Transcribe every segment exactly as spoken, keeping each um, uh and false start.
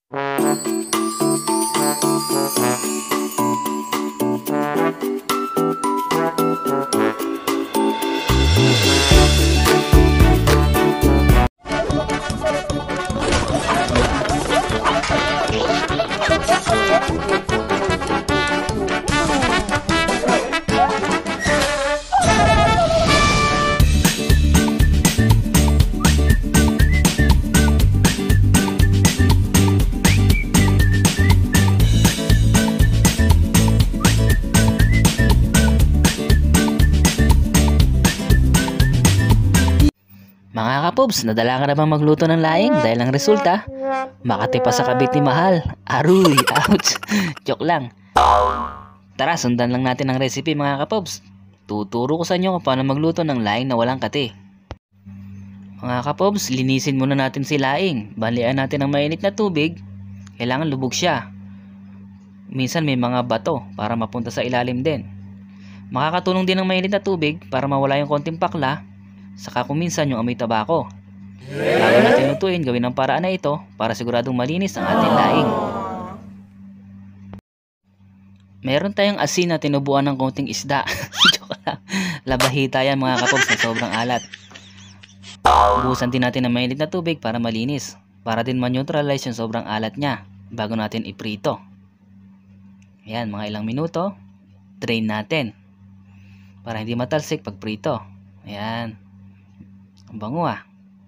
Mga kapobs, nadala ka na bang magluto ng laing? Dahil ang resulta, makati pa sa kabit ni Mahal. Aruy, ouch. Joke lang. Tara, sundan lang natin ang recipe mga kapobs. Tuturo ko sa inyo kung paano magluto ng laing na walang kati. Mga kapobs, linisin muna natin si laing. Balian natin ng mainit na tubig. Kailangan lubog siya. Minsan may mga bato para mapunta sa ilalim din. Makakatulong din ng mainit na tubig para mawala yung konting pakla. Saka kung minsan yung amoy tabako. Bago natin lutuin, gawin ang paraan na ito para siguradong malinis ang ating laing. Meron tayong asin na tinubuan ng konting isda. Joke lang. Labahita yan mga kapobs na sobrang alat. Buhusan din natin ng mainit na tubig para malinis. Para din ma-neutralize yung sobrang alat niya bago natin iprito. Ayan, mga ilang minuto. Drain natin. Para hindi matalsik pag prito. Ayan. Ang bango ah.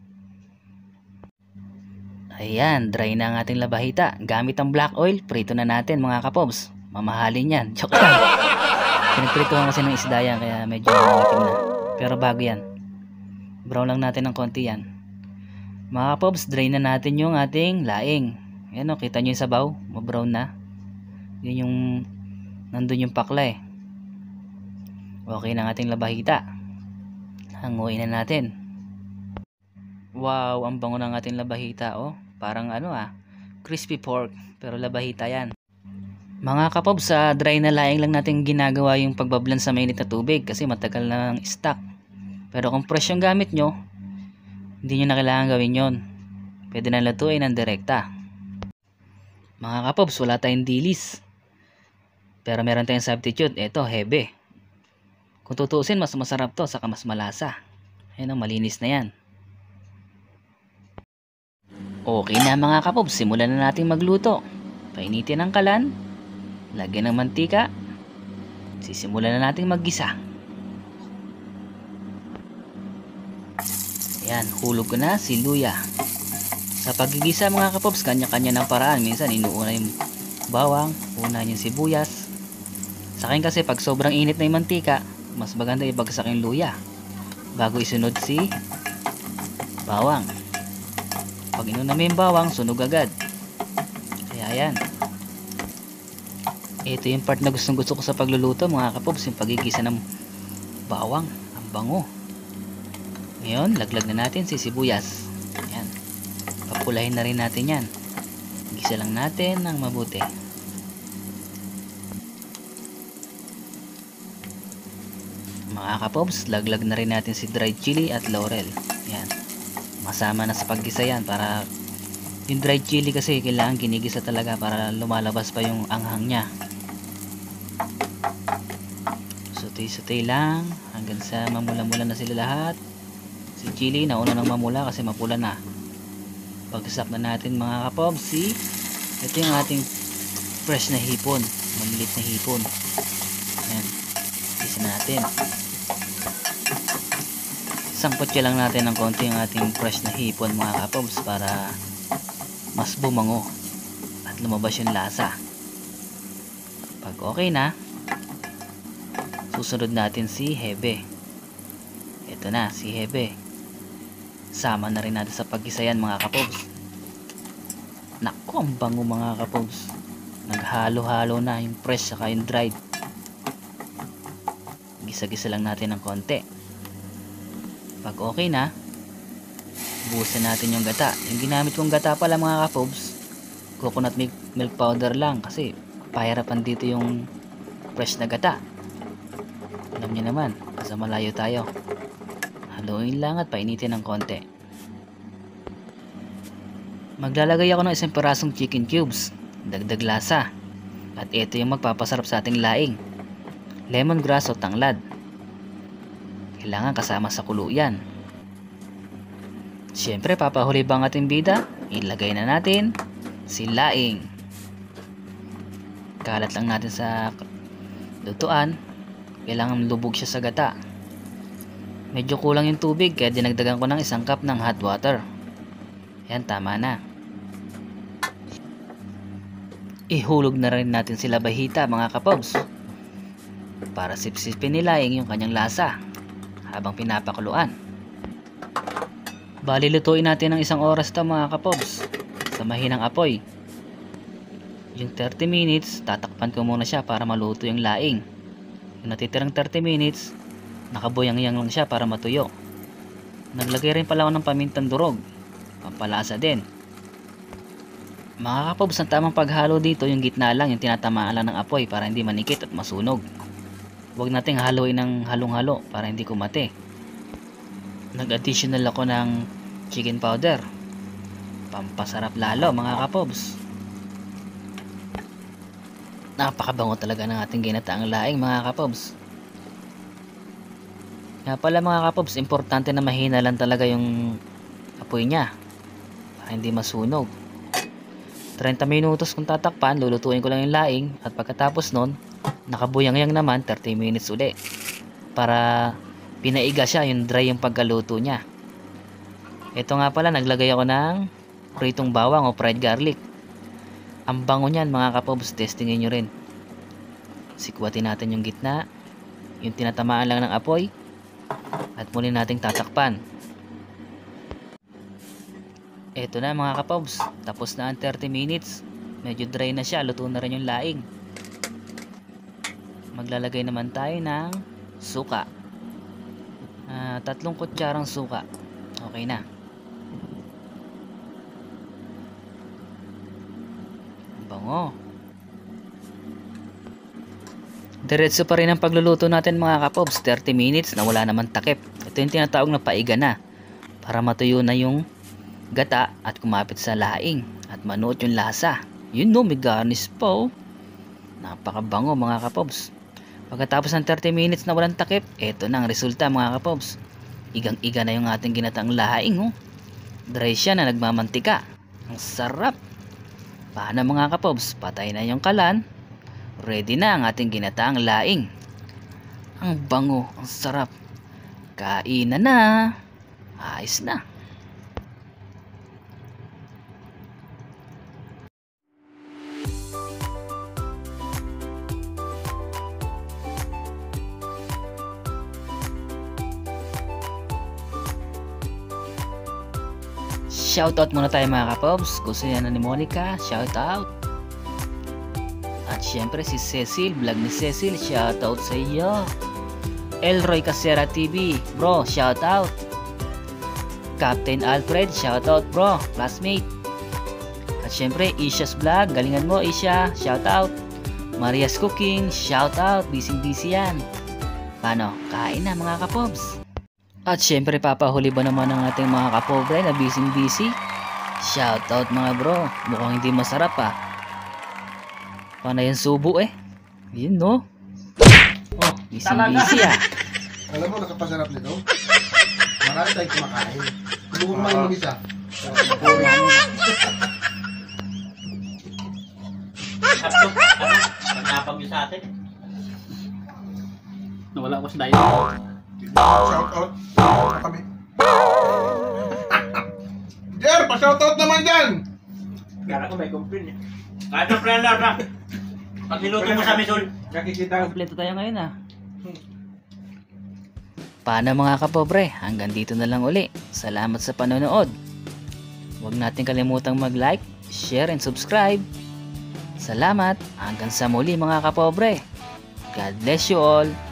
Ayan, dry na ang ating labahita. Gamit ang black oil, prito na natin mga kapobs. Mamahalin yan. Joke lang. Pinagprituhan kasi ng isda yan, kaya medyo mamikim na. Pero bago yan. Brown lang natin ng konti yan. Mga kapobs, dry na natin yung ating laing. Ayan o, kita nyo yung sabaw. Mabrown na. Yun yung, nandun yung pakla eh. Okay na ang ating labahita. Hanguin na natin. Wow, ang bango ng ating labahita oh. Parang ano ah, crispy pork, pero labahita yan. Mga kapob, sa dry na laing lang natin ginagawa yung pagbablan sa mainit na tubig kasi matagal na ng stock. Pero kung fresh yung gamit nyo, hindi nyo na kailangan gawin yon. Pwede na lutuin ng direkta. Mga kapobs, wala tayong dilis. Pero meron tayong substitute, ito, hebe. Kung tutuusin, mas masarap to, saka mas malasa. Ayun, malinis na yan. Okay na mga kapobs, simulan na natin magluto. Painitin ang kalan, lagyan ng mantika, sisimulan na natin maggisa. Ayan, hulog ko na si luya. Sa pagigisa mga kapobs, kanya-kanya ng paraan. Minsan inuuna yung bawang, una yung sibuyas. Sa akin kasi pag sobrang init na yung mantika, mas maganda ibagsak yung luya bago isunod si bawang. Pag inuna mo yung bawang, sunog agad. Kaya yan. Ito yung part na gustong gusto ko sa pagluluto mga kapobs, yung pagigisa ng bawang. Ang bango. Ngayon, laglag na natin si sibuyas. Ayan. Papulahin na rin natin yan. Gisa lang natin ng mabuti. Mga kapobs, laglag na rin natin si dried chili at laurel. Ayan. Masama na sa paggisa yan para yung dried chili kasi kailangan ginigisa talaga para lumalabas pa yung anghang nya. Sutay-sutay lang hanggang sa mamula-mula na sila lahat. Si chili nauna nang mamula kasi mapula na. Pagsak na natin mga kapobs, si ito yung ating fresh na hipon, malilit na hipon. Ayan, gisa natin. Sangkotya lang natin ng konti yung ating fresh na hipon mga kapobs para mas bumango at lumabas yung lasa. Pag okay na, susunod natin si hebe. Ito na si hebe. Sama na rin natin sa paggisa yan mga kapobs. Naku, ang bango mga kapobs. Naghalo-halo na yung fresh saka yung dried. Gisa-gisa lang natin ng konti. Pag okay na, buhusan natin yung gata. Yung ginamit kong gata pala mga kapobs, coconut milk, milk powder lang kasi pahirapan dito yung fresh na gata. Alam niyo naman, kasi malayo tayo. Haluin lang at painitin ng konti. Maglalagay ako ng isang perasong chicken cubes, dagdag lasa. At ito yung magpapasarap sa ating laing. Lemongrass o tanglad. Kailangan kasama sa kulo yan. Siyempre, papahuli ba ang ating bida? Ilagay na natin si laing. Kalat lang natin sa lutuan. Kailangan lubog siya sa gata. Medyo kulang yung tubig kaya dinagdagan ko ng isang cup ng hot water. Yan, tama na. Ihulog na rin natin sila bahita mga kapobs. Para sipsipin ni laing yung kanyang lasa habang pinapakuluan. Bali lutuin natin ng isang oras ito mga kapobs sa mahinang apoy. Yung thirty minutes, tatakpan ko muna siya para maluto yung laing. Yung natitirang thirty minutes, nakabuyang-yang lang siya para matuyo. Naglagay rin pala ako ng pamintang durog, pampalasa din. Mga kapobs, ang tamang paghalo dito yung gitna lang, yung tinatamaan lang ng apoy para hindi manikit at masunog. Huwag nating haluin ng halong-halo para hindi kumate. Nag-additional ako ng chicken powder, pampasarap lalo mga kapobs. Napakabango talaga ng ating ginataang laing mga kapobs. Nga pala mga kapobs, importante na mahina lang talaga yung apoy nya para hindi masunog. thirty minutos kung tatakpan, lulutuin ko lang yung laing at pagkatapos nun, nakabuyang-yang naman thirty minutes uli para pinaiga siya, yung dry yung pagkaluto nya. Ito nga pala, naglagay ako ng pritong bawang o fried garlic. Ang bango nyan mga kapobs, testingin nyo rin. Sikwatin natin yung gitna, yung tinatamaan lang ng apoy, at muli nating tatakpan. Eto na mga kapobs, tapos na ang thirty minutes. Medyo dry na siya, luto na rin yung laing. Maglalagay naman tayo ng suka. Uh, tatlong kutsarang suka. Okay na. Bango. Diretso pa rin ang pagluluto natin mga kapobs. thirty minutes na wala naman takip. Ito yung tinatawag na paiga na, para matuyo na yung gata at kumapit sa laing at manuot yung lasa. Yun no, may garnish po. Napakabango mga kapobs. Pagkatapos ng thirty minutes na walang takip, eto na ang resulta mga kapobs. Igang iga na yung ating ginataang laing oh. Dry siya na nagmamantika. Ang sarap. Paano mga kapobs? Patay na yung kalan. Ready na ang ating ginataang laing. Ang bango, ang sarap. Kainan na. Ayos na. Shoutout muna tayo mga kapobs. Gusto niya na ni Monica, shoutout. At syempre si Cecil, vlog ni Cecil, shoutout sa iyo. Elroy Casera T V, bro, shoutout. Captain Alfred, shoutout bro, classmate. At syempre Isha's vlog, galingan mo Isha, shoutout. Maria's Cooking, shoutout, busy busy yan. Paano? Kain na mga kapobs. At syempre papahuli ba naman ng ating mga kapobre na busy busy? Shoutout mga bro, mukhang hindi masarap ah. Paano yung subo eh? Yun no? Oh, busy busy ah. Alam mo, nakapasarap nito? Marami tayong kumakain. Subukan mo yung isa. Pagkapag nyo sa atin. Nawala ko sa diet. Shout out. Kami. Jer, pa-shoutout naman dyan! Kala ko may complain eh. Kahit ang plan lang na. Pag niluto mo sa misol. Nakikita. Kompleto tayo ngayon ah. Paano mga kapobre? Hanggang dito na lang uli. Salamat sa panonood. Huwag natin kalimutang mag-like, share, and subscribe. Salamat. Hanggang sa muli mga kapobre. God bless you all.